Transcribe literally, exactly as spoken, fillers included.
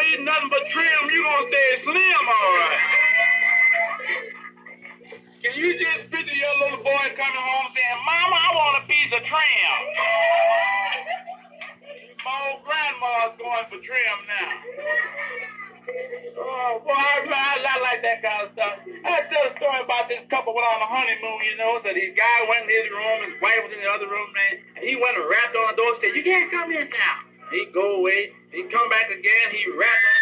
eat nothing but trim, you gonna stay slim, all right. Can you just picture your little boy coming home saying, Mama, I want a piece of trim? My old grandma's going for trim now. Oh, boy, I, I, I like that kind of stuff. I tell a story about this couple went on a honeymoon, you know, so this guy went in his room, his wife was in the other room, man, and he went and rapped on the door and said, you can't come in now. He go away, he come back again, he rapped on